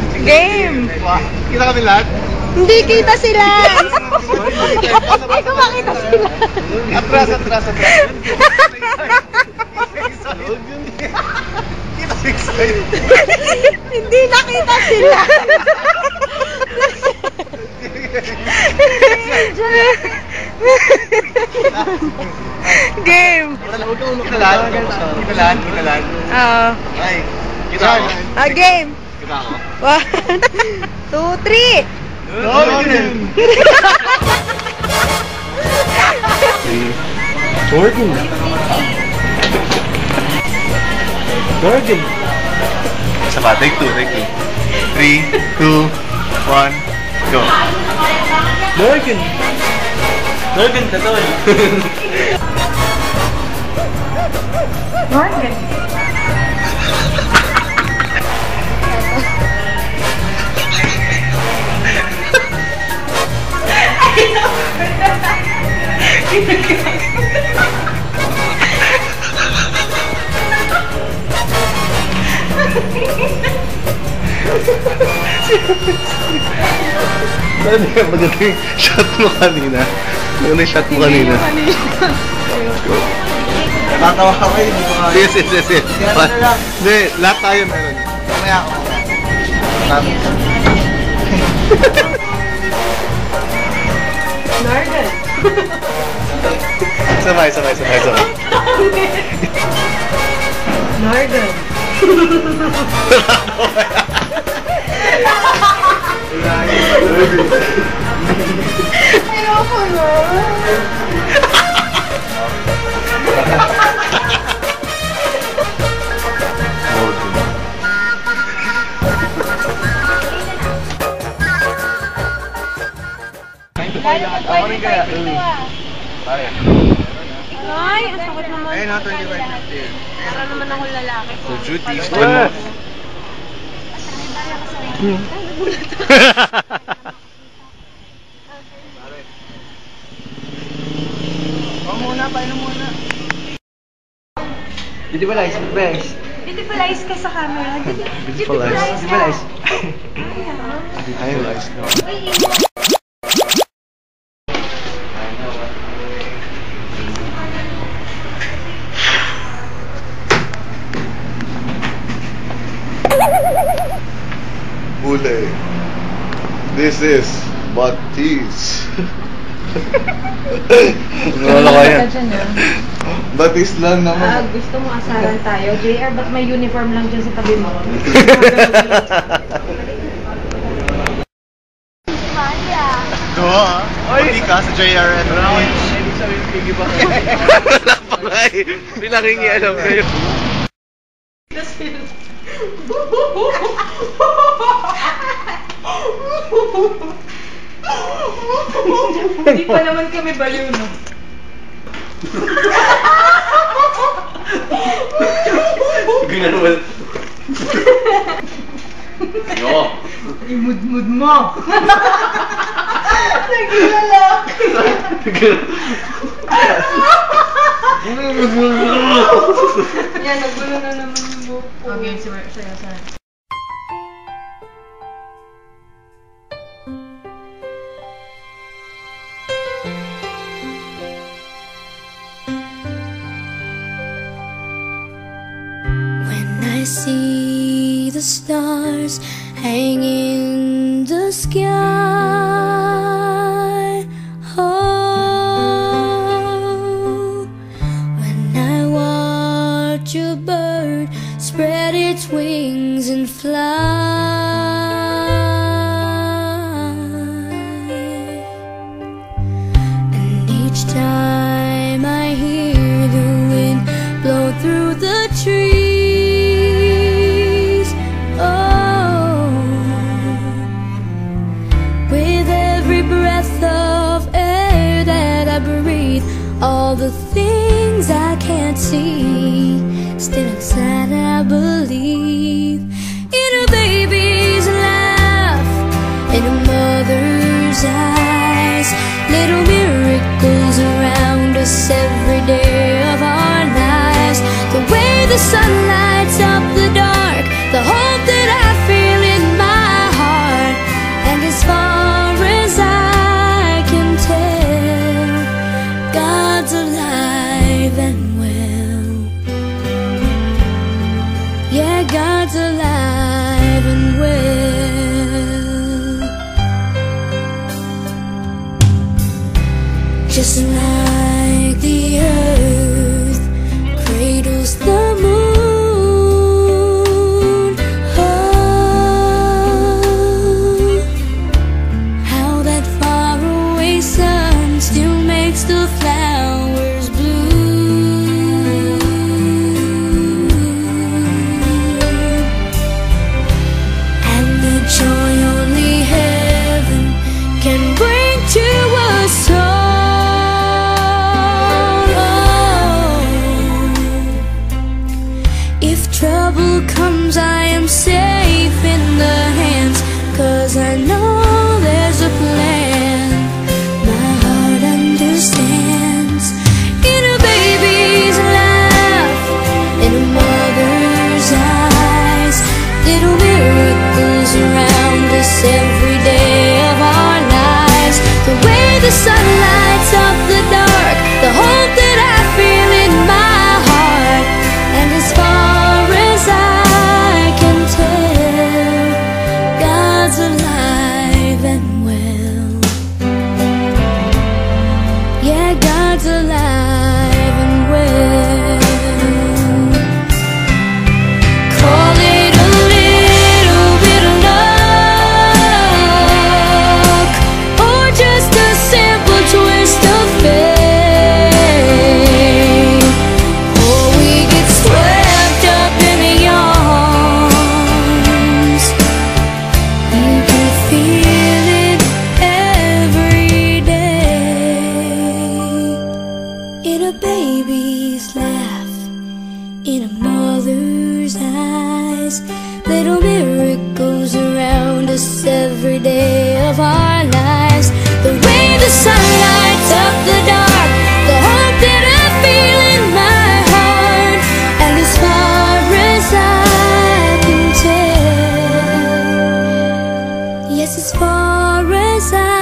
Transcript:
Game! Kita kami lahat? Hindi kita sila! Hindi ko makita sila! Atras. Hindi nakita sila! Game! Kita lahat? Oo. Ay, kita ako. Game! Kita ako. 1, 2, 3! Jordan. Sama, take two. 3, 2, 1, go. Jordan, tatoy. Morgan. Ano yung magandang shot mo kanina? Ano yung shot mo kanina? Tatawa ka kayo, hindi ko kaya. Yes. Hindi, lahat tayo meron. Mamaya ako. Morgan. Sabay. Morgan. Ayoko na. Lalo mag-wifi tayo dito Ay, ang sakit naman. Ayun, 25 Para naman ako lalaki. So, duties. Painom muna. Beautifylize ka sa camera. Beautifylize. Beautifylize. Bule. This is Batis. Wala kaya. Batis lang naman. Gusto mo asaran tayo? JR, ba't may uniform lang dyan sa tabi mo? Maya. Hindi ka sa JRN. Wala ko yung ibig sabihin pigi ba? Wala pa nga eh. Hindi lang hingi alam kayo. Hindi pa naman kami baliw, no? Ginawa. Yo. Imud-mud mo. Naglalak. Yan, nagulo na naman yung buhok ko. Okay, sayo. I see the stars hang in the sky. Oh, when I watch a bird spread its wings and fly, and each time I hear the wind blow through the trees. All the things I can't see, still inside I believe in a baby's laugh, in a mother's eyes, little miracles around us every day of our lives. The way the sun lights up the dark, the hope that I feel in my God's alive and well. Yeah, God's alive and well. Call it a little bit of luck, or just a simple twist of fate. Or we get swept up in the arms. You can feel it every day. In a baby's laugh, in a mother's eyes, little miracles around us every day of our lives. The way the sun lights up the dark, the hope that I feel in my heart. And as far as I can tell, yes, as far as I